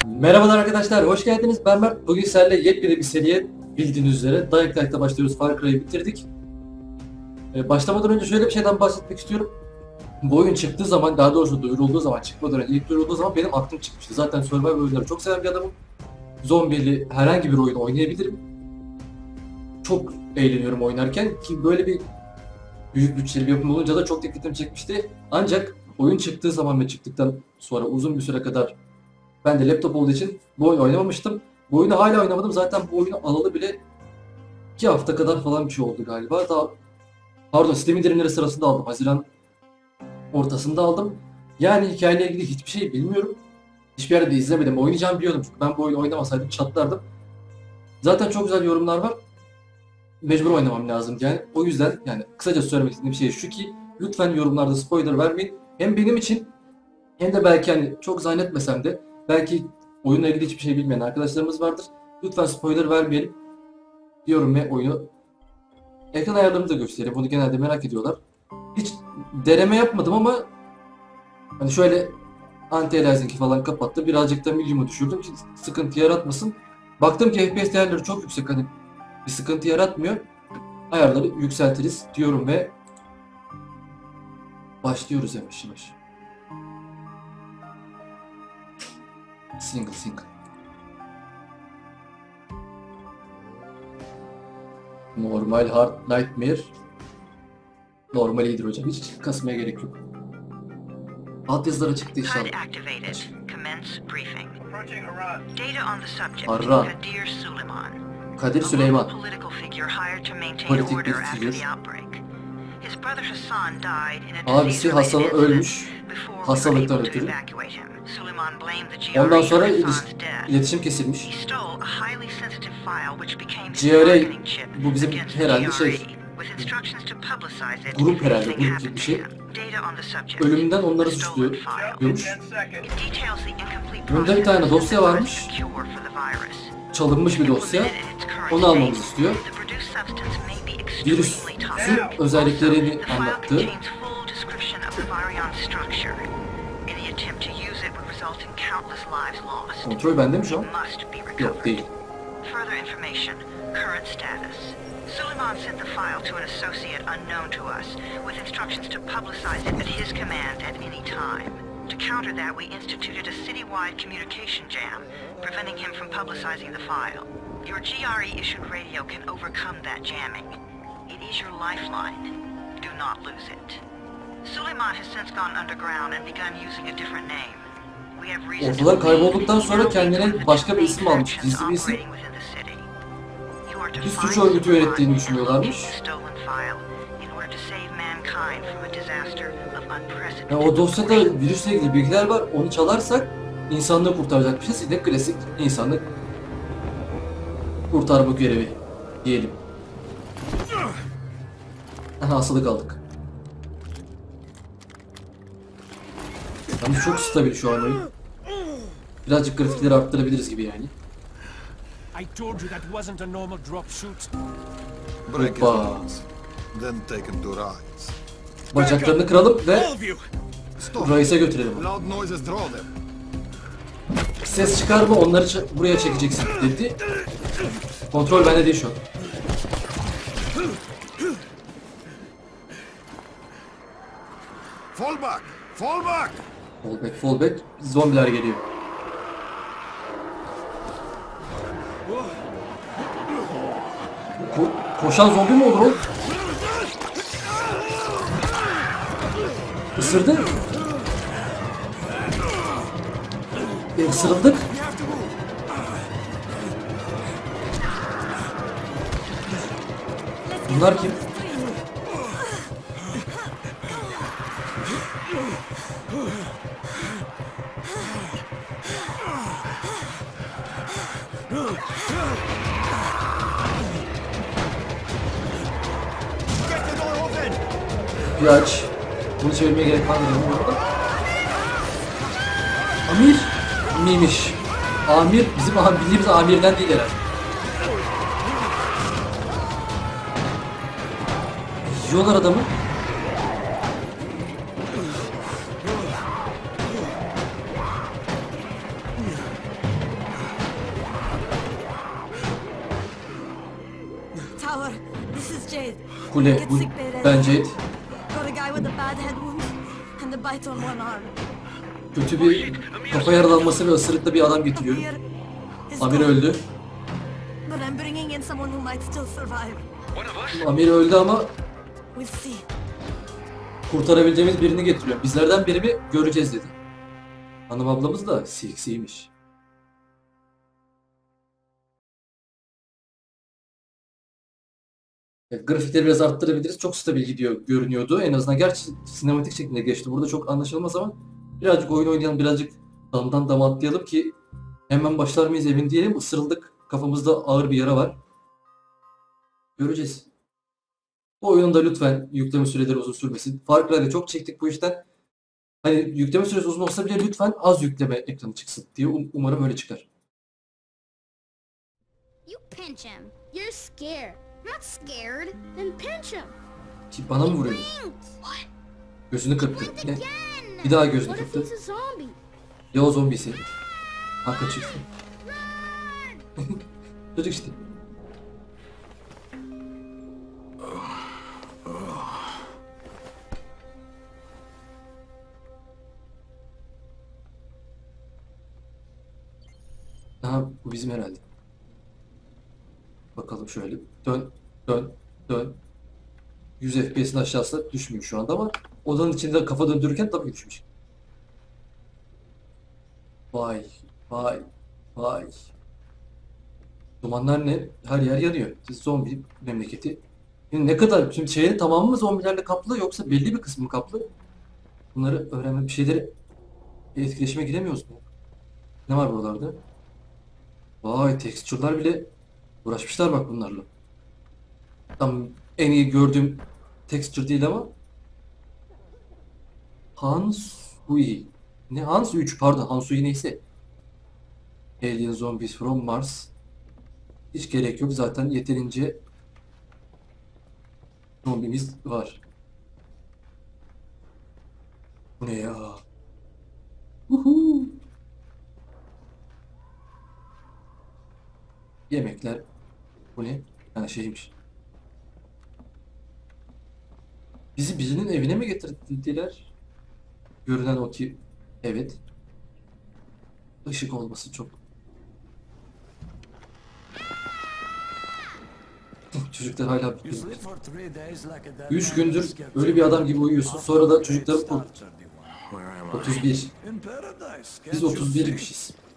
Merhabalar arkadaşlar, hoş geldiniz. Ben Mert. Bugün sizlerle yepyeni bir seriye bildiğiniz üzere Dying Light'ta başlıyoruz. Far Cry'ı bitirdik. Başlamadan önce şöyle bir şeyden bahsetmek istiyorum. Bu oyun çıktığı zaman, daha doğrusu duyurulduğu zaman, çıkmadan önce ilk duyurulduğu zaman benim aklım çıkmıştı. Zaten survival oyunları çok seven bir adamım. Zombili herhangi bir oyun oynayabilirim. Çok eğleniyorum oynarken ki böyle bir büyük bütçeli bir yapım olunca da çok dikkatimi çekmişti. Ancak oyun çıktığı zaman ve çıktıktan sonra uzun bir süre kadar ben de laptop olduğu için bu oyunu oynamamıştım. Bu oyunu hala oynamadım. Zaten bu oyunu alalı bile 2 hafta kadar falan bir şey oldu galiba. Pardon, Steam indirimleri sırasında aldım. Haziran ortasında aldım. Yani hikayeyle ilgili hiçbir şey bilmiyorum. Hiçbir yerde de izlemedim. Oynayacağımı biliyordum çünkü ben bu oyunu oynamasaydım çatlardım. Zaten çok güzel yorumlar var. Mecbur oynamam lazım yani. O yüzden yani kısaca söylemek istediğim şey şu ki lütfen yorumlarda spoiler vermeyin. Hem benim için hem de belki hani çok zannetmesem de belki oyunla ilgili hiçbir şey bilmeyen arkadaşlarımız vardır. Lütfen spoiler vermeyelim diyorum ve oyunu ekran ayarlarını da göstereyim. Bunu genelde merak ediyorlar. Hiç deneme yapmadım ama hani şöyle anti-aliasing'i falan kapattım. Birazcık da medium'u düşürdüm ki sıkıntı yaratmasın. Baktım ki FPS değerleri çok yüksek, hani bir sıkıntı yaratmıyor. Ayarları yükseltiriz diyorum ve başlıyoruz yavaş yavaş. Single. Normal, hard, nightmare. Normal iyidir hocam. Hiç kasmaya gerek yok. Alt yazılara çıktı inşallah. Arra. Kadir Süleyman. Politik bir figür. Abisi Hasan'ı ölmüş. Hastalıktan ötürü. Ondan sonra iletişim kesilmiş. GRA bu bizim herhalde grup herhalde, grup gibi bir şey. Ölümünden onları suçluyormuş. Bunda bir tane dosya varmış. Çalınmış bir dosya. Onu almamızı istiyor. Virüsün özelliklerini anlattı. Kontrol bende mi şu an? Yok, değil. Suleiman sent the file to an associate unknown to us, with instructions to publicize it at his command at any time. To counter that, we instituted a citywide communication jam, preventing him from publicizing the file. Your GRE-issued radio can overcome that jamming. It is your lifeline. Do not lose it. Suleiman has since gone underground and begun using a different name. We have reason to Ortadan kaybolduktan sonra kendine başka bir isim almış, gizli bir isim. Bir suç örgütü yönettiğini düşünüyorlarmış. Yani o dosyada virüsle ilgili bilgiler var. Onu çalarsak insanlığı kurtaracakmışız. Yine klasik insanlık kurtarma görevi diyelim. Aha, asılı kaldık. Yani çok stabil şu an oyun. Birazcık grafikleri arttırabiliriz gibi yani. I told you that wasn't a normal drop shoot. Hoppa. Bacaklarını kıralım ve Rais'e götürelim. Ses çıkarma, onları buraya çekeceksin dedi. Kontrol bende değil şu an. Fall back. Zombiler geliyor. Koşan zombi mi olur o? Isırdı. Isırıldık. Bunlar kim? Bir aç. Bunu çevirmeye gerek var mı? Amir miymiş? Amir bizim bildiğimiz amirden değil herhalde. Yiyorlar adamı. Kule. Bu bence Got a guy with a bad head wound and a bite on one arm. kötü bir kafa yaralanması ve ısırıklı bir adam getiriyor. Amir is Amir gone, öldü. but I'm bringing in someone who might still survive. Amir öldü ama We'll see. kurtarabileceğimiz birini getiriyor. Bizlerden biri mi göreceğiz dedi. Hanım ablamız da CX'iymiş. Grafikleri biraz arttırabiliriz. Çok stabil gidiyor görünüyordu. En azından gerçi sinematik şeklinde geçti. Burada çok anlaşılmaz ama birazcık oyun oynayalım, birazcık damdan dama atlayalım ki hemen başlar mıyız emin değilim. Isırıldık. Kafamızda ağır bir yara var. Göreceğiz. Bu oyunda lütfen yükleme süreleri uzun sürmesin. Far Cry'da çok çektik bu işten. Hani yükleme süresi uzun olsa bile lütfen az yükleme ekranı çıksın diye umarım öyle çıkar. You pinch him. You're scared. I'm not scared. Then pinch him. Ki bana mı vuruyor? What? Gözünü kırptı. Blinked Ne? again. Bir daha gözünü What if kırptı. he's a zombie? Ya o zombisi? Ha kaçırsın. Çocuk işte. Aha bu bizim herhalde. Bakalım şöyle. Dön, dön, dön. 100 FPS'in aşağısına düşmüyor şu anda ama odanın içinde kafa döndürürken tabii ki düşmüş. Vay, vay, vay. Dumanlar ne? Her yer yanıyor. Zombi memleketi. Yani ne kadar? Şimdi şehrin tamamı mı zombilerle kaplı yoksa belli bir kısmı mı kaplı? Bunları öğrenme bir şeyleri etkileşime giremiyoruz mu? Ne var buralarda? Vay tekstürler bile uğraşmışlar bak bunlarla. Tam en iyi gördüğüm texture değil ama Hansui. Ne Hans 3 pardon Hansui neyse. Alien Zombies from Mars. Hiç gerek yok zaten yeterince zombimiz var. Bu ne ya? Uhu. Yemekler. Bu ne? Ha şeymiş. Bizi birinin evine mi getirdiler? Görünen o ki evet. Işık olması çok. Çocuklar hala You bitmiyor. sleep for 3 days like a dead 3 man gündür is kept öyle bir adam gibi uyuyorsun. Sonra da çocukları Start 31. Where am I? 31. In paradise. Biz Can't you 31'mişiz. see?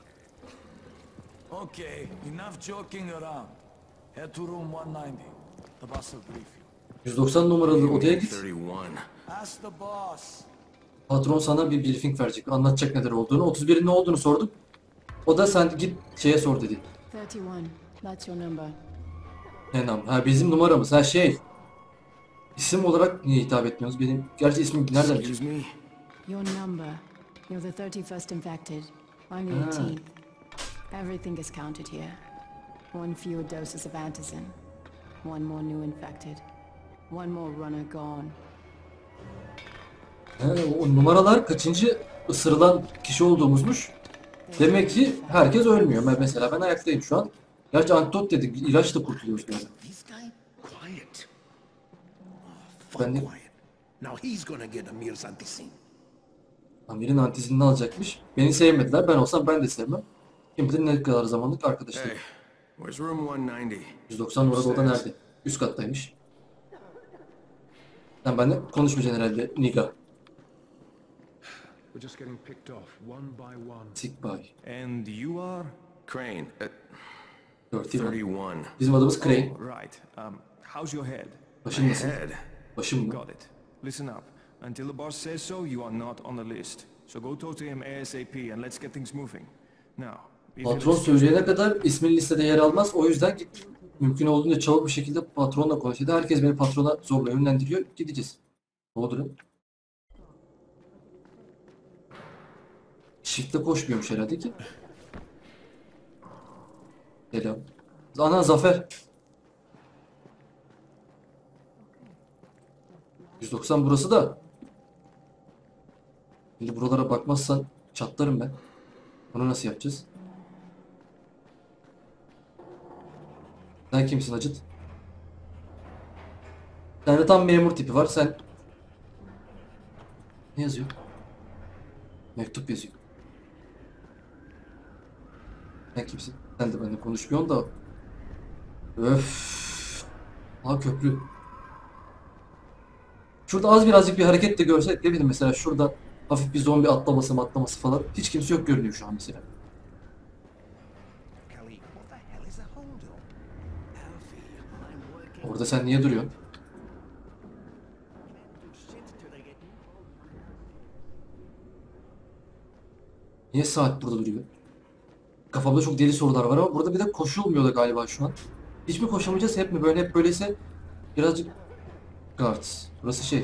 Okay, enough joking around. Head to room 190. The boss will brief you. 190 numaralı odaya git. 31. Ask the boss. Patron sana bir briefing verecek. Anlatacak neler olduğunu. 31'in ne olduğunu sorduk. O da sen git şeye sor dedi. 31. That's your number. Enam. Ha bizim numaramız. Ha şey. İsim olarak niye hitap etmiyoruz? Benim gerçi ismim nereden Excuse çıktı? me? Your number. You're the 31st infected. I'm the Ah. 18th. Everything is counted here. One fewer doses of antizin. One more new infected. One more runner gone. Ha, o numaralar kaçıncı ısırılan kişi olduğumuzmuş. Demek ki herkes ölmüyor. Mesela ben ayaktayım şu an. Gerçi antidot dedik. İlaçla kurtuluyoruz galiba. This guy, quiet. Ben de Quiet. Now he's gonna get Amir's antisin. Amir'in antizinini alacakmış. Beni sevmediler. Ben olsam ben de sevmem. Kim bilir ne kadar zamanlık arkadaşlar. Hey, where's room 190? 190 numaralı oda nerede? Üst kattaymış. Sen benimle konuşmayacaksın herhalde Niga. We're just getting picked off, one by one. Sick by. And you are? Crane. 31. 31. Bizim adımız Crane. Oh, right. How's your head? Başın nasıl? Head. Başım mı? Got it. Listen up. Until the boss says so, you are not on the list. So go talk to him ASAP and let's get things moving. Now, if you'll Patron excuse söyleyene kadar ismin listede yer almaz. O yüzden git. Mümkün olduğunca çabuk bir şekilde patronla konuş. Herkes beni patrona zorla yönlendiriyor. Gideceğiz. Ne oldu lan? Shift'le koşmuyormuş herhalde ki. Selam. Ana Zafer. 190 burası da. Şimdi buralara bakmazsan çatlarım ben. Bunu nasıl yapacağız? Sen kimsin Acıt? Sende tam memur tipi var. Sen ne yazıyor? Mektup yazıyor. Sen kimsin? Sen de benimle konuşmuyorsun da. Öf. Ha, köprü. Şurada az birazcık bir hareket de görsek, ne bileyim, mesela şurada hafif bir zombi atlaması falan. Hiç kimse yok görünüyor şu an mesela. Kelly, what the hell is a hold-up? Alfie, I'm working. Orada sen niye duruyorsun? Niye saat burada duruyor? Kafamda çok deli sorular var ama burada bir de koşulmuyor da galiba şu an. Hiç mi koşamayacağız, hep mi böyle, hep böyleyse birazcık... Guards. Burası şey.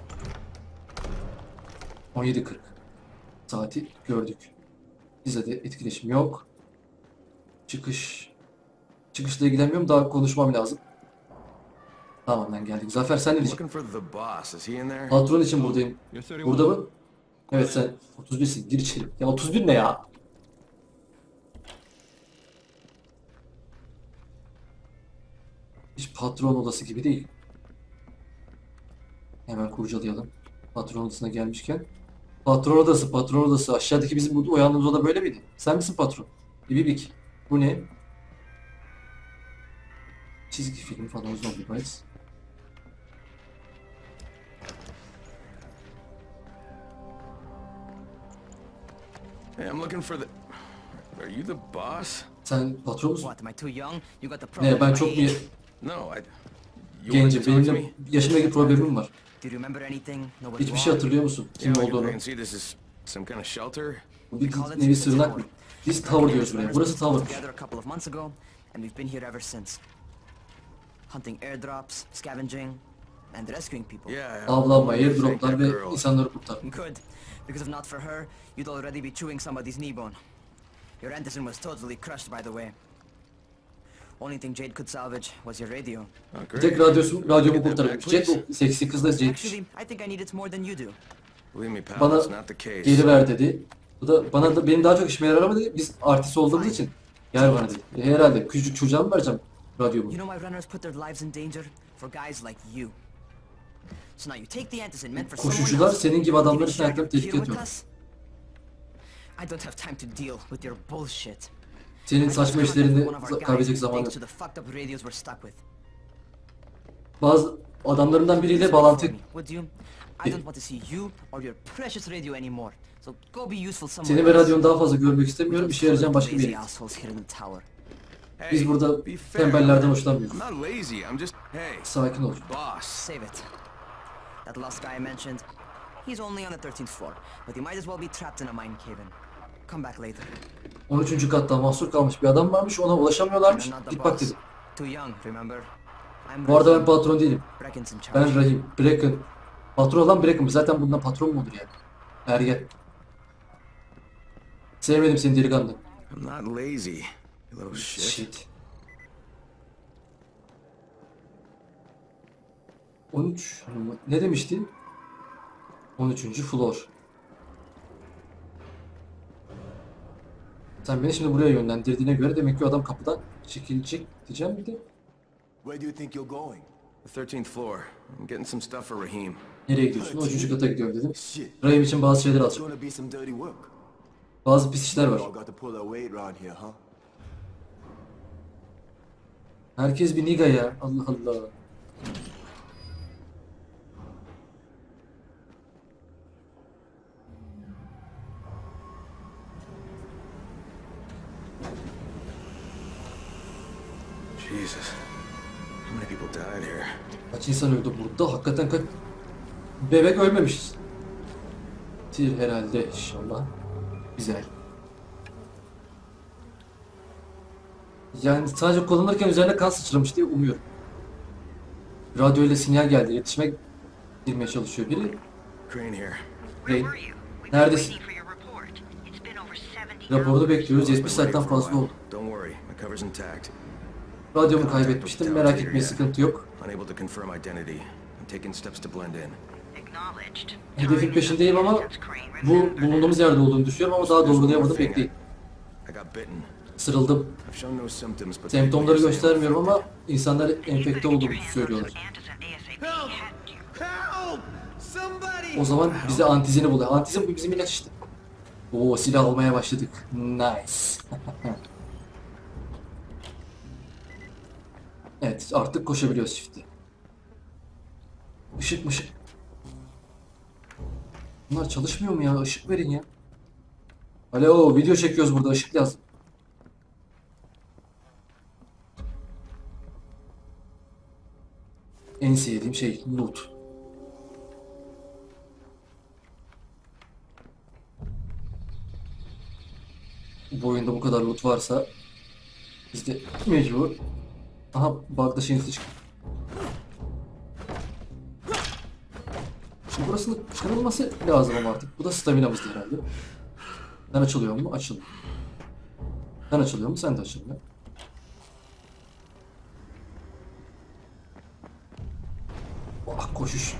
17:40. Saati gördük. Bize de etkileşim yok. Çıkışla ilgilenmiyorum, daha konuşmam lazım. Tamam, ben geldik. Zafer, sen ne diyeceksin? Looking for the boss. Is he in there? Patron için buradayım. You're 31. Burada mı? Evet, sen 31'sin. Gir içeri. Ya 31 ne ya? Hiç patron odası gibi değil. Hemen kurcalayalım. Patron odasına gelmişken. Patron odası. Aşağıdaki bizim burada uyandığımız oda böyle miydi? Sen misin patron? Bibik. Bu ne? Çizgi film falan, Zombie Bites. Hey, I'm looking for the... Are you the boss? Sen patron musun? What, am I too young? You got the problem Ne, ben with çok my mu age? No, I... You wanted gencim? to talk to Benim me? de yaşımla ilgili problemim var. Do you remember anything? Know what Hiçbir you şey want? hatırlıyor musun? Kim Yeah, like I olduğunu? can see this is some kind of shelter. Bu bir nevi sığınak mı? Biz tower diyoruz buraya. Burası tower'mış. Together a couple of months ago, and we've been here ever since. Hunting airdrops, scavenging, and rescuing people. Yeah. Avlanma, Thank airdroplar that ve girl. insanları kurtar. Good, because if not for her, you'd already be chewing somebody's knee bone. Your Anderson was totally crushed, by the way. Only thing Jade could salvage was your radio. Oh, Bir great. tek radyomu Get that kurtarıyormuş. back, Jet, please. o seksi kız da Jet'miş. Actually, I think I need it more than you do. Believe me, pal, Bana that's not the case. geri ver dedi. Bu da bana da, benim daha çok işime yarar ama dedi, biz artist olduğumuz için yer bana dedi. Herhalde küçük çocuğa mı vereceğim radyomu? You know why runners put their lives in danger? For guys like you. So now you take the Anderson meant for someone Koşucular else. senin gibi adamları You share sniper your tehdit fear with ediyor. us? I don't have time to deal with your bullshit. Senin I just saçma contacted işlerini one of our kaybedecek guys zaman yok. thanks to the fucked up radios we're stuck with. Bazı adamlarından biriyle bağlantı... Would you? I don't want to see you or your precious radio anymore. So go be useful somewhere Seni ve else. radyonu daha fazla görmek istemiyorum. İşe yarayacağım başka bir Lazy yere. assholes here in the tower. Hey, Biz burada be fair. tembellerden hoşlanmıyoruz. I'm not lazy. I'm just... Hey, Sakin ol. boss. Save it. That last guy I mentioned, he's only on the 13th floor, but he might as well be trapped in a mine cave-in. Come back later. 13. katta mahsur kalmış bir adam varmış, ona ulaşamıyorlarmış. You're not the Git bak boss. dedi. Too young, remember? I'm Bu arada ben Rahim. patron değilim. Brecken's in charge. Ben Rahim. Brecken. Patron olan Brecken. Zaten bundan patron mu olur yani? Ergen. Sevmedim seni delikanlı. I'm not lazy, you little shit. Shit. 13. Ne demiştin? 13. floor. Sen beni şimdi buraya yönlendirdiğine göre demek ki adam kapıdan çekilecek diyeceğim bir de. Where do you think you're going? The 13th floor. I'm getting some stuff for Rahim. Nereye gidiyorsun? 13. kata gidiyorum dedim. Shit. Rahim için bazı şeyler It's alacağım. gonna be some dirty work. Bazı pis işler var. Y'all got to pull our weight around here, huh? Herkes bir niga ya. Allah Allah. Jesus. How many people died here? Kaç insan öldü burada? Hakikaten kaç... Bebek ölmemişiz. Tir herhalde inşallah. Güzel. Yani sadece kullanırken üzerine kan sıçramış diye umuyorum. Radyo ile sinyal geldi. İletişime girmeye çalışıyor biri. Crane here. Where Rain. were you? We've been Neredesin? waiting for your report. It's been over 70 Raporunu hours. bekliyoruz. 70 Been waiting saatten for a fazla while. oldu. Don't worry, my cover's intact. Radyomu kaybetmiştim. Merak etmeyin, sıkıntı yok. Unable to confirm identity. I'm taking steps to blend in. Acknowledged. Hedefin peşindeyim ama bu bulunduğumuz yerde olduğunu düşünüyorum ama daha doğrulayamadım. Bekleyin. I got bitten. Sırıldım. I've shown no symptoms, but Semptomları göstermiyorum ama insanlar enfekte olduğunu söylüyorlar. Help! Somebody! O zaman bize antizeni buluyor. Antizin bu bizim ilaç işte. Oo, silah almaya başladık. Nice. Evet, artık koşabiliyoruz çifti. Işık mışık. Bunlar çalışmıyor mu ya? Işık verin ya. Alo, video çekiyoruz burada. Işık lazım. En sevdiğim şey loot. Bu oyunda bu kadar loot varsa biz de mecbur. Aha, bug'da şeyin üstü çıktı. Şimdi burasının kırılması lazım ama artık. Bu da staminamızdı herhalde. Sen açılıyor mu? Açılıyor. Sen açılıyor mu? Sen de açılıyor. Ah, koşuş.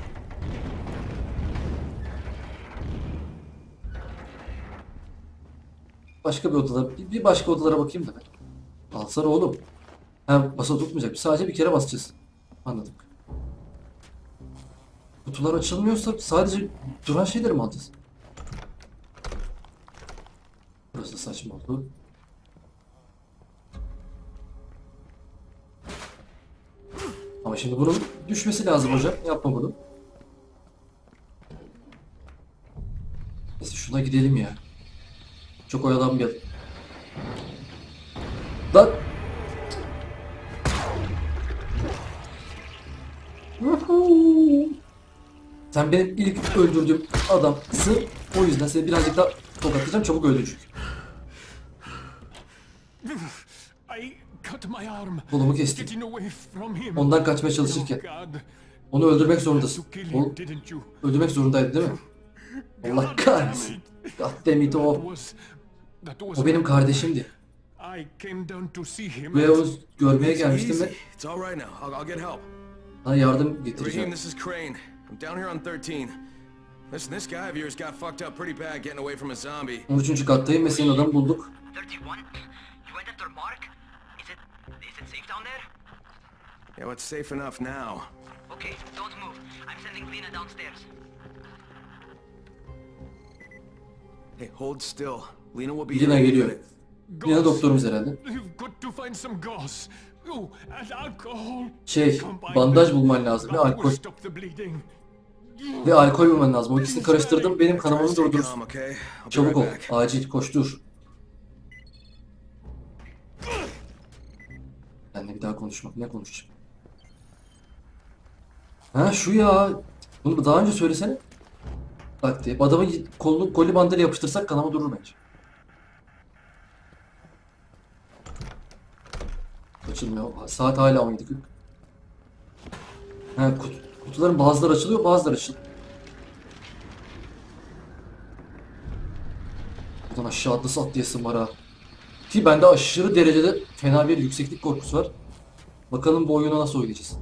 Başka bir odada, bir başka odalara bakayım da ben. Alsana oğlum. Ha, basa tutmayacak. Sadece bir kere basacağız. Anladık. Kutular açılmıyorsa sadece duran şeyleri mi alacağız? Burası saçma oldu. Ama şimdi bunun düşmesi lazım hocam. Yapma bunu. Neyse şuna gidelim ya. Çok oyalanmayalım. Lan! Sen benim ilk öldürdüğüm adamsın. O yüzden seni birazcık daha tokatlayacağım. Çabuk öldür çünkü. Kolumu kestim. Ondan kaçmaya çalışırken. Onu öldürmek zorundasın. O öldürmek zorundaydı değil mi? Allah kahretsin. Goddammit o. O benim kardeşimdi. Ve onu görmeye gelmiştim ve sana yardım getireceğim. Raheem, this is Crane. I'm down here on 13. Listen, this guy of yours got fucked up pretty bad getting away from a zombie. 13. kattayım ve senin adamı bulduk. 31? You went after Mark? Is it safe down there? Yeah, well, it's safe enough now. Okay, don't move. I'm sending Lena downstairs. Hey, hold still. Lena will be Lina here in a geliyor. minute. Lina doktorumuz herhalde. You've got to find some gauze. Oh, and alcohol. Şey, bandaj bulman lazım ve alkol. Ve alkol bulman lazım. O ikisini karıştırdım. Benim kanamamı durdur. Çabuk ol. Acil koştur. Benle bir daha konuşmak. Ne konuşacağım? Ha şu ya. Bunu daha önce söylesene. Bak diye. Adamın kolunu koli bandıyla yapıştırsak kanama durur bence. Açılmıyor. Saat hala 17:40. Ha, kutuların bazıları açılıyor, bazıları açılıyor. Buradan aşağı atlı sat diyesim var ha. Ki bende aşırı derecede fena bir yükseklik korkusu var. Bakalım bu oyunu nasıl oynayacağız.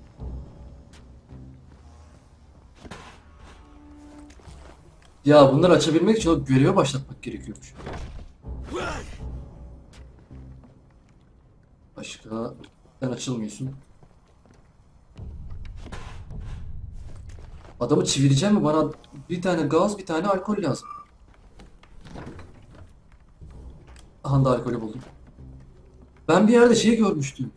Ya bunları açabilmek için o göreve başlatmak gerekiyormuş. Başka... Sen açılmıyorsun. Adamı çevireceğim mi? Bana bir tane gaz, bir tane alkol lazım. Aha da alkolü buldum. Ben bir yerde şey görmüştüm.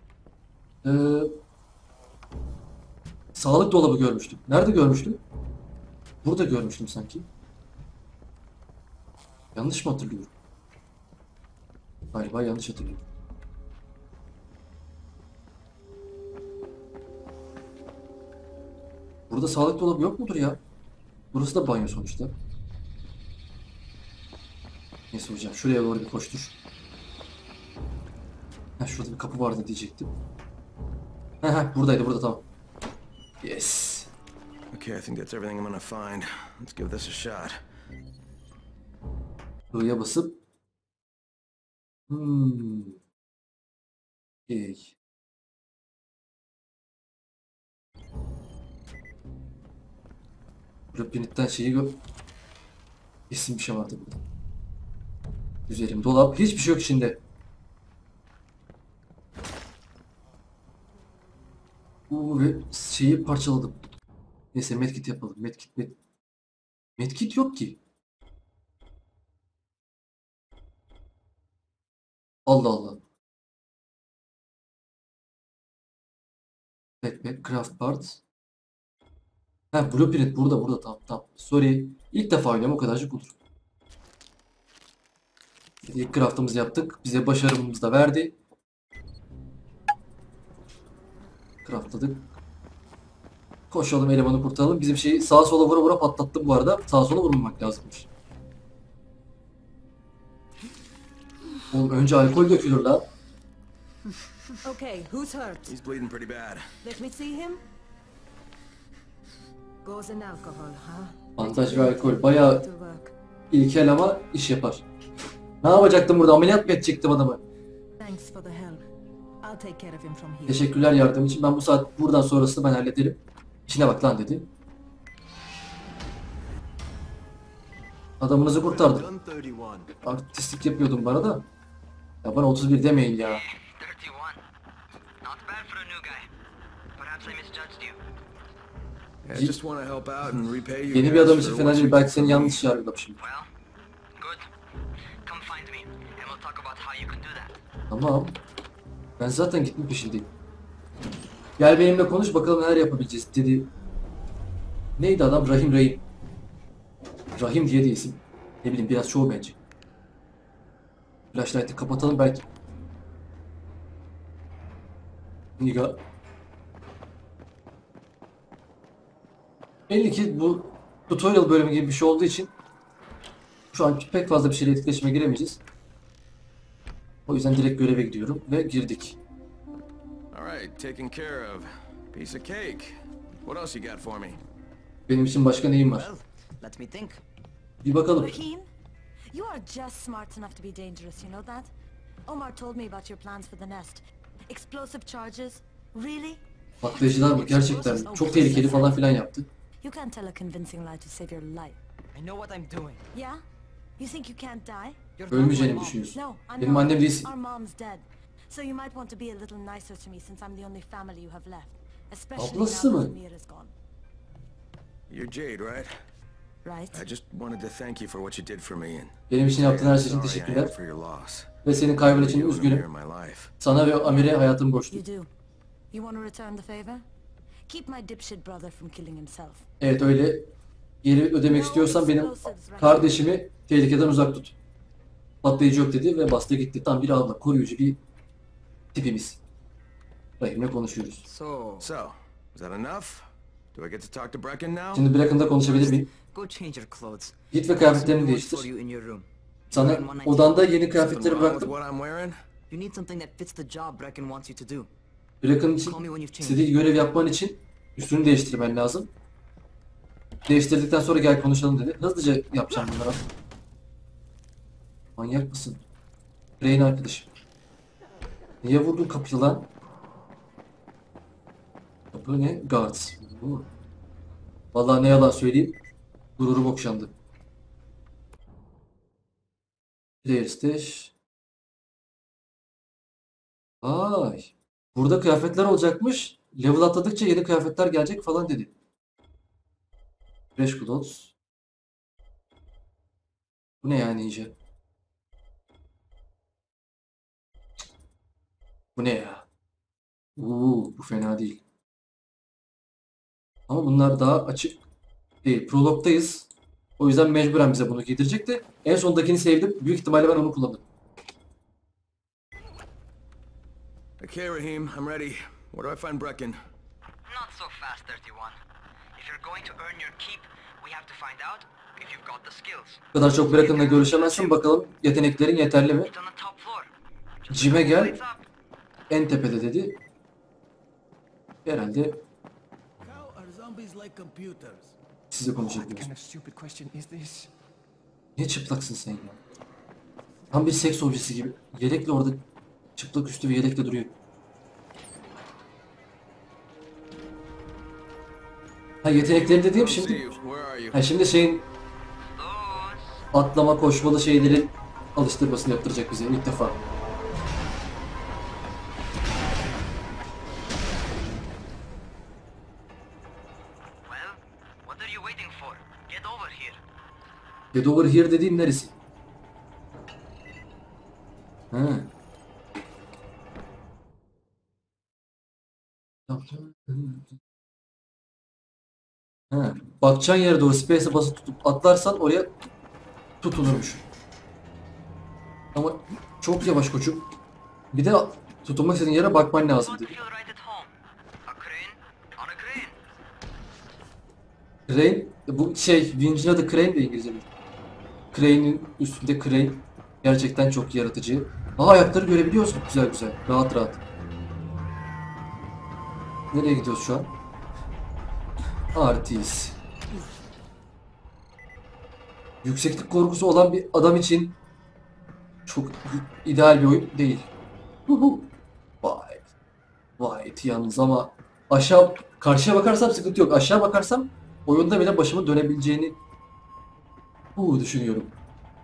Sağlık dolabı görmüştüm. Nerede görmüştüm? Burada görmüştüm sanki. Yanlış mı hatırlıyorum? Galiba yanlış hatırlıyorum. Burada sağlık dolabı yok mudur ya? Burası da banyo sonuçta. Neyse hocam şuraya doğru bir koştur. Ha şurada bir kapı vardı diyecektim. Ha buradaydı, burada, tamam. Yes. Okay, I think that's everything I'm gonna find. Let's give this a shot. I'ya basıp Okay. Röpinitten şeyi kesin bir şey vardı burada. Üzerim dolap, hiçbir şey yok içinde. Ve şeyi parçaladım. Neyse medkit yapalım. Medkit yok ki. Allah Allah. Backpack, craft parts. Ha, blueprint burada tamam. Sorry. İlk defa oynuyorum, o kadarcık olur. İlk craft'ımızı yaptık. Bize başarımızı da verdi. Craftladık. Koşalım, elemanı kurtaralım. Bizim şeyi sağa sola vura patlattım bu arada. Sağa sola vurmamak lazımmış. Oğlum önce alkol dökülür lan. Okay, who's hurt? He's bleeding pretty bad. Let me see him. Goes in alcohol, huh? Bandaj ve alkol bayağı ilkel ama iş yapar. Ne yapacaktım burada? Ameliyat mı edecektim adamı? Thanks for the help. I'll take care of him from here. Teşekkürler yardım için. Ben bu saat buradan sonrasını ben hallederim. İşine bak lan dedi. Adamınızı kurtardım. Artistlik yapıyordum bana da. Ya bana 31 demeyin ya. I just want to help out and repay you. Yeni bir adam için fena değil. Belki seni yanlış yargılamışım. Tamam. Ben zaten gitme peşindeyim. Gel benimle konuş bakalım neler yapabileceğiz dedi. Neydi adam? Rahim. Rahim diye de isim. Ne bileyim biraz şov bence. Flashlight'ı kapatalım belki. Niga. Belli ki bu tutorial bölümü gibi bir şey olduğu için şu an pek fazla bir şeyle etkileşime giremeyeceğiz. O yüzden direkt göreve gidiyorum ve girdik. Alright, taken care of. Piece of cake. What else you got for me? Benim için başka neyim var? Let me think. Bir bakalım. Rahim, you are just smart enough to be dangerous, you know that? Omar told me about your plans for the nest. Explosive charges? Really? Patlayıcılar bu gerçekten çok tehlikeli falan filan yaptı. You can't tell a convincing lie to save your life. I know what I'm doing. Yeah? You think you can't die? Ölmeyeceğini düşünüyorsun. No, I'm Benim not. annem değilsin. Our mom's dead. So you might want to be a little nicer to me since I'm the only family you have left. Especially Ablası now mı? that Amir is gone. You're Jade, right? Right. I just wanted to thank you for what you did for me and Benim için yaptığın her şey için sorry I am teşekkürler. for your loss. Ve senin kaybın için You and Amir üzgünüm. in my life. Sana ve Amir'e hayatımı borçluyum. You do. You want to return the favor? Keep my dipshit brother from killing himself. Evet öyle. Geri ödemek istiyorsan benim kardeşimi tehlikeden uzak tut. Patlayıcı yok dedi ve bastı gitti. Tam bir abla, koruyucu bir tipimiz. Rahim'le konuşuyoruz. So, is that enough? Do I get to talk to Brecken now? Şimdi Brecken'da konuşabilir miyim? Go change your clothes. Git ve kıyafetlerini For değiştir. you in your room. Sana odanda yeni kıyafetleri Something wrong with bıraktım. what I'm wearing? You need something that fits the job Brecken wants you to do. Brecken için istediği görev yapman için üstünü değiştirmen lazım. Değiştirdikten sonra gel konuşalım dedi. Hızlıca yapacağım bunları. Manyak mısın? Rain arkadaşım. Niye vurdun kapıyı lan? Kapı ne? Guards. Vallahi ne yalan söyleyeyim. Gururum okşandı. Player stash. Vay. Burada kıyafetler olacakmış. Level atladıkça yeni kıyafetler gelecek falan dedi. Fresh clothes. Bu ne yani iyice? Bu ne ya? Bu fena değil. Ama bunlar daha açık değil. Prolog'dayız. O yüzden mecburen bize bunu giydirecekti. En sondakini sevdim. Büyük ihtimalle ben onu kullandım. Okay, Rahim, I'm ready. Where do I find Brecken? Not so fast, 31. If you're going to earn your keep, we have to find out if you've got the skills. Bu kadar çok Brecken'la görüşemezsin. Bakalım yeteneklerin yeterli mi? It's on the top floor. Jim'e gel. En tepede dedi. Herhalde How are zombies like computers? size konuşacak What diyorsun. kind of stupid question is this? Ne çıplaksın sen ya? Tam bir seks objesi gibi. Yelekle orada çıplak üstü ve yelekle duruyor. Ha yetenekleri dediğim See şimdi. you. Where are you? Ha şimdi şeyin atlama koşmalı şeyleri alıştırmasını yaptıracak bize ilk defa. Get over here dediğin neresi? He. He. Bakacağın yere doğru space'e basıp tutup atlarsan oraya tutunurmuş. Ama çok yavaş koçum. Bir de tutunmak istediğin yere bakman lazım dedi. Crane, bu şey, Winch'in adı Crane de İngilizce'de. Crane'in üstünde Crane gerçekten çok yaratıcı. Aha, ayakları görebiliyorsun güzel güzel, rahat rahat. Nereye gidiyoruz şu an? Artis. Yükseklik korkusu olan bir adam için çok ideal bir oyun değil. Vay. Vay yalnız ama aşağı, karşıya bakarsam sıkıntı yok. Aşağı bakarsam oyunda bile başımı dönebileceğini düşünüyorum.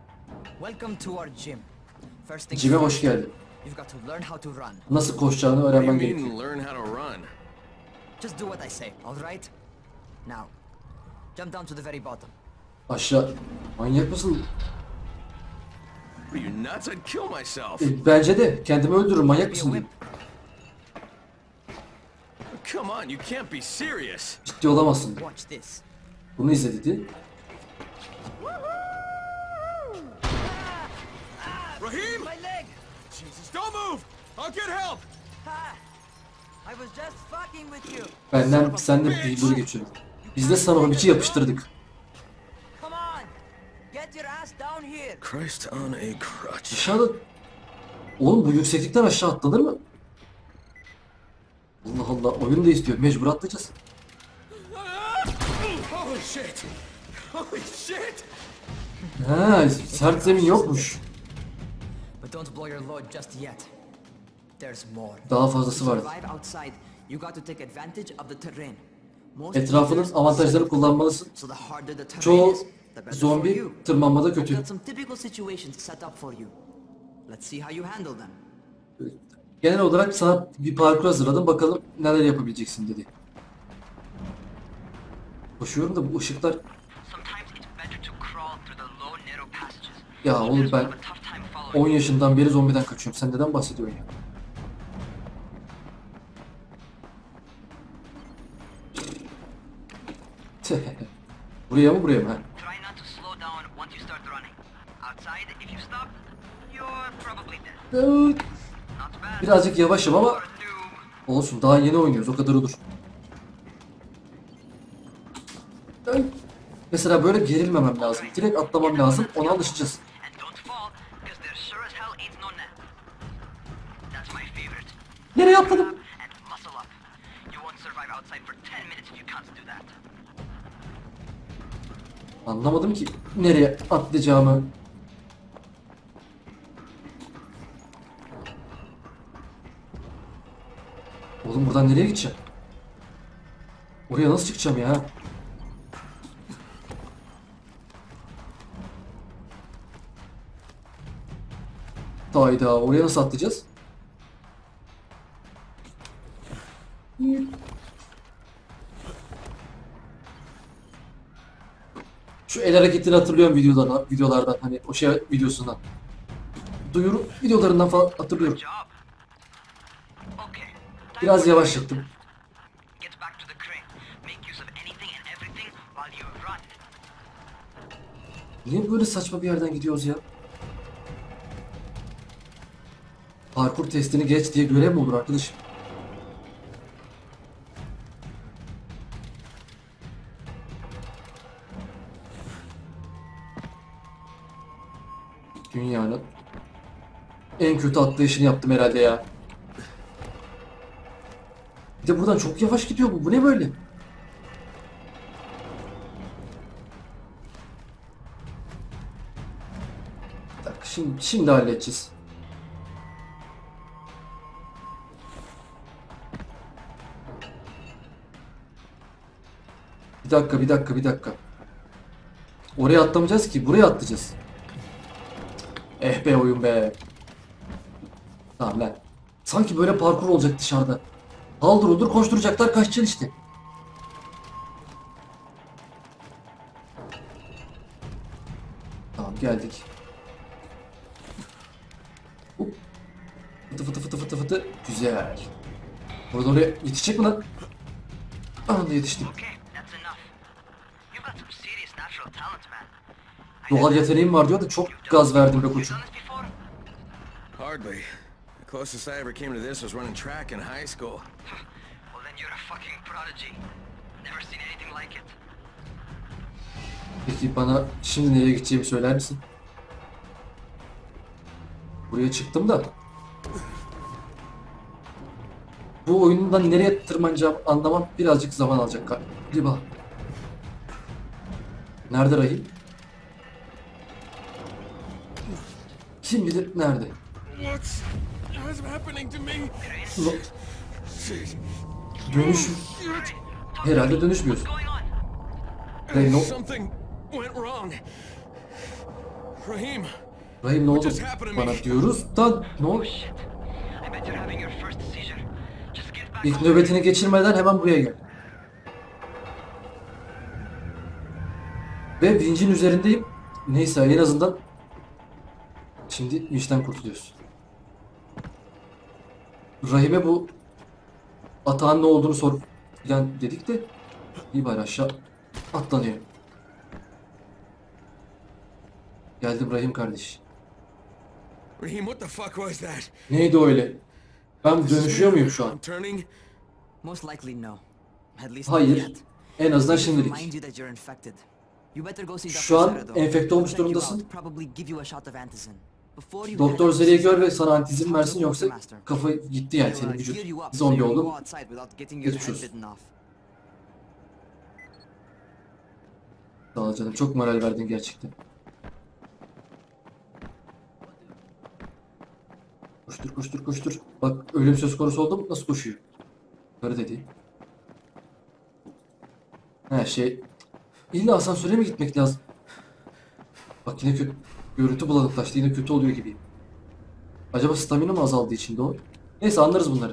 Gym'e hoş geldin. Nasıl koşacağını öğrenmen gerekiyor. Just do what I say, all right? Now, jump down to the very bottom. Aşağı. Manyak mısın? Are you nuts? I'd kill myself. Bence de. Kendimi öldürürüm. Manyak mısın diye. Come on, you can't be serious. Ciddi olamazsın. Watch this. Bunu izle dedi. Rahim! My leg! Jesus, don't move! I'll get help! Ha! I was just fucking with you. Benden sen de bir böyle geçiyorum. Biz de sana o biçi yapıştırdık. Come on! Get your ass down here. Christ on a crutch. Aşağıda... Oğlum bu yükseklikten aşağı atlanır mı? Allah Allah, oyun da istiyor. Mecbur atlayacağız. Holy shit! Holy shit! Ha, sert zemin yokmuş. But don't blow your load just yet. There's more. Daha fazlası var. Survive outside. You got to take advantage of the terrain. Etrafının avantajlarını kullanmalısın. Çoğu zombi tırmanmada kötü. Got some typical situations set up for you. Let's see how you handle them. Genel olarak sana bir parkur hazırladım. Bakalım neler yapabileceksin dedi. Koşuyorum da bu ışıklar... Ya oğlum ben 10 yaşından beri zombiden kaçıyorum. Sen neden bahsediyorsun ya? Buraya mı buraya mı? Birazcık yavaşım ama olsun, daha yeni oynuyoruz, o kadar olur. Mesela böyle gerilmemem lazım. Direkt atlamam lazım. Ona alışacağız. Nereye atladım? Anlamadım ki nereye atlayacağımı. Oğlum buradan nereye gideceğim? Oraya nasıl çıkacağım ya? Hayda, oraya nasıl atlayacağız? Şu el hareketini hatırlıyorum videolardan, hani o şey videosundan. Duyuru videolarından falan hatırlıyorum. Biraz yavaşlattım. Niye böyle saçma bir yerden gidiyoruz ya? Parkur testini geç diye görev mi olur arkadaşım? Dünyanın en kötü atlayışını yaptım herhalde ya. Bir de buradan çok yavaş gidiyor bu. Bu ne böyle? Bak şimdi halledeceğiz. Bir dakika. Oraya atlamayacağız ki. Buraya atlayacağız. Eh be oyun be. Tamam lan. Sanki böyle parkur olacak dışarıda. Haldır uldur koşturacaklar, kaçacaksın işte. Geldik. Hop. Fıtı fıtı fıtı fıtı fıtı. Güzel. Orada oraya yetişecek mi lan? Anında yetiştim. Doğal yeteneğim var diyor da çok gaz verdim be koçum. Hardly. The closest I ever came to this was running track in high school. Well, then you're a fucking prodigy. Never seen anything like it. Peki bana şimdi nereye gideceğimi söyler misin? Buraya çıktım da. Bu oyundan nereye tırmanacağım anlamam birazcık zaman alacak galiba. Nerede Rahim? Kim bilir nerede? What's happening to me? Dönüş... Herhalde dönüşmüyorsun. Rahim, Something went wrong. Rahim. Rahim ne oldu bana diyoruz da ne oldu? İlk nöbetini geçirmeden hemen buraya gel. Ve vincin üzerindeyim. Neyse en azından şimdi vinçten kurtuluyoruz. Rahime bu atağın ne olduğunu sor yani dedik de iyi bari aşağı atlanıyor. Geldim Rahim kardeş. Rahim, what the fuck was that? Neydi öyle? Ben dönüşüyor muyum şu an? Most likely no. At least Hayır. En azından şimdilik. Şu an enfekte olmuş durumdasın. Doktor Zeri'yi gör ve sana antizin versin yoksa kafa gitti yani senin vücut. Zombi oldun. Geçmiş olsun. Sağ ol canım. Çok moral verdin gerçekten. Koştur koştur koştur. Bak ölüm söz konusu oldu mu? Nasıl koşuyor? Karı dedi. Her şey. İlla asansöre mi gitmek lazım? Bak yine kötü. Görüntü bulanıklaştı. Yine kötü oluyor gibi. Acaba stamina mı azaldı içinde o? Neyse anlarız bunları.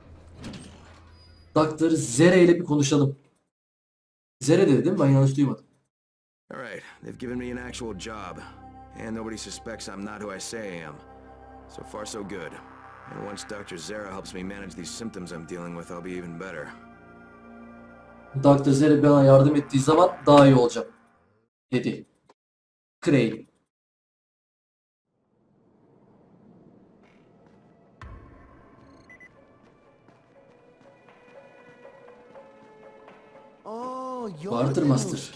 Doktor Zere ile bir konuşalım. Zere dedi değil mi? Ben yanlış duymadım. Alright, they've given me an actual job. And nobody suspects I'm not who I say I am. So far so good. And once Dr. Zere helps me manage these symptoms I'm dealing with, I'll be even better. Dr. Zere bana yardım ettiği zaman daha iyi olacağım. Dedi. Crane. Quartermaster.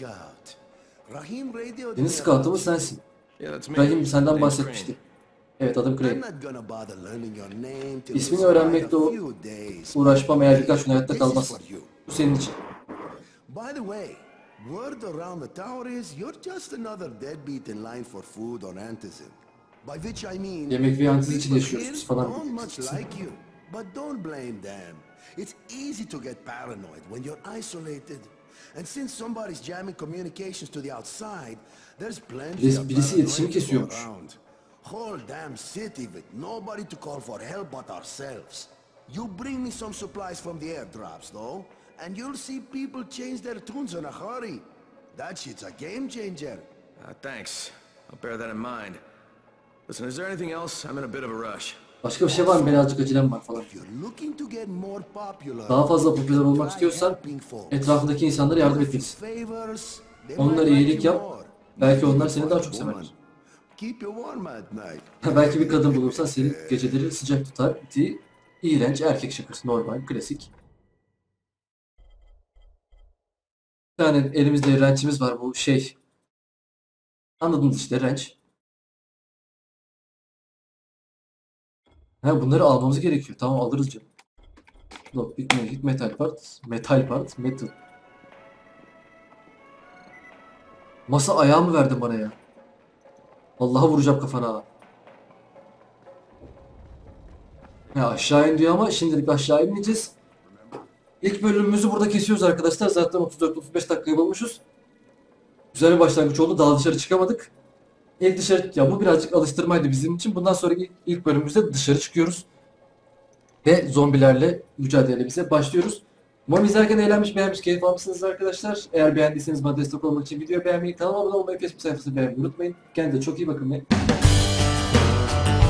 Yeni scout'umuz sensin. Rahim senden bahsetmişti. Evet adım Crane. İsmini öğrenmekte uğraşmam eğer birkaç gün hayatta kalmazsın. Bu senin için. By the way, word around the tower is you're just another deadbeat in line for food on Antizin. By which I mean, yemek ve antizin için yaşıyoruz biz falan. don't much like you, but don't blame them. It's easy to get paranoid when you're isolated. And since somebody's jamming communications to the outside, there's plenty of birisi iletişimi kesiyormuş. around. Whole damn city with nobody to call for help but ourselves. You bring me some supplies from the airdrops, though, and you'll see people change their tunes in a hurry. That shit's a game changer. Thanks. I'll bear that in mind. Listen, is there anything else? I'm in a bit of a rush. Başka bir şey var mı? Birazcık acelem var falan. Daha fazla popüler olmak istiyorsan etrafındaki insanlara yardım etmelisin. Onlara iyilik yap. Belki onlar seni daha çok severler. Belki bir kadın bulursan seni geceleri sıcak tutar. İğrenç erkek şakası. Normal, klasik. Bir tane elimizde rençimiz var. Bu şey. Anladınız işte renç. Ha bunları almamız gerekiyor. Tamam alırız canım. Lockpick, hit metal part, metal. Masa ayağı mı verdin bana ya? Vallahi vuracağım kafana. Ya aşağı in diyor ama şimdilik aşağı inmeyeceğiz. İlk bölümümüzü burada kesiyoruz arkadaşlar. Zaten 34-35 dakikayı bulmuşuz. Güzel bir başlangıç oldu. Daha dışarı çıkamadık. İlk dışarı, ya bu birazcık alıştırmaydı bizim için. Bundan sonraki ilk bölümümüzde dışarı çıkıyoruz. Ve zombilerle mücadelemize başlıyoruz. Umarım izlerken eğlenmiş, beğenmiş, keyif almışsınız arkadaşlar. Eğer beğendiyseniz bana destek olmak için videoyu beğenmeyi, kanalıma abone olmayı, Facebook sayfasını beğenmeyi unutmayın. Kendinize çok iyi bakın ve...